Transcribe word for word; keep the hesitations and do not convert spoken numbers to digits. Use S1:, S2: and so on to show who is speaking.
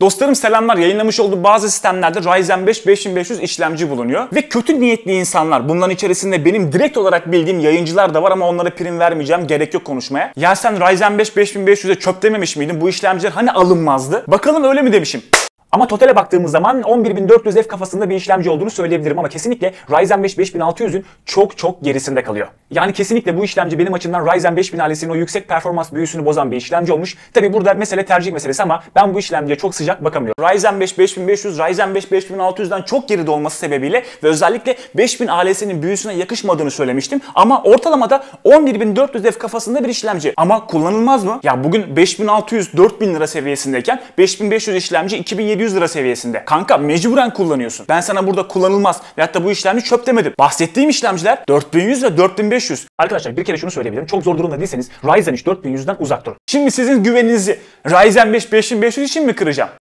S1: Dostlarım selamlar. Yayınlamış olduğu bazı sistemlerde Ryzen beş beş bin beş yüz işlemci bulunuyor. Ve kötü niyetli insanlar, bunların içerisinde benim direkt olarak bildiğim yayıncılar da var ama onlara prim vermeyeceğim. Gerek yok konuşmaya. Ya sen Ryzen beş beş bin beş yüze çöp dememiş miydin? Bu işlemciler hani alınmazdı? Bakalım öyle mi demişim. Ama totale baktığımız zaman on bir bin dört yüz F kafasında bir işlemci olduğunu söyleyebilirim ama kesinlikle Ryzen beş beş bin altı yüzün çok çok gerisinde kalıyor. Yani kesinlikle bu işlemci benim açımdan Ryzen beş bin ailesinin o yüksek performans büyüsünü bozan bir işlemci olmuş. Tabi burada mesele tercih meselesi ama ben bu işlemciye çok sıcak bakamıyorum. Ryzen beş beş bin beş yüz, Ryzen beş beş bin altı yüzden çok geride olması sebebiyle ve özellikle beş bin ailesinin büyüsüne yakışmadığını söylemiştim. Ama ortalamada on bir bin dört yüz F kafasında bir işlemci. Ama kullanılmaz mı? Ya bugün beş bin altı yüz dört bin lira seviyesindeyken beş bin beş yüz işlemci iki bin yedi yüz lira seviyesinde. Kanka mecburen kullanıyorsun. Ben sana burada kullanılmaz ve hatta bu işlemci çöp demedim. Bahsettiğim işlemciler dört bin yüz ve dört bin beş yüz. Arkadaşlar bir kere şunu söyleyebilirim. Çok zor durumda değilseniz Ryzen üç dört bin yüzden uzak durun. Şimdi sizin güveninizi Ryzen beş beş bin beş yüz için mi kıracağım?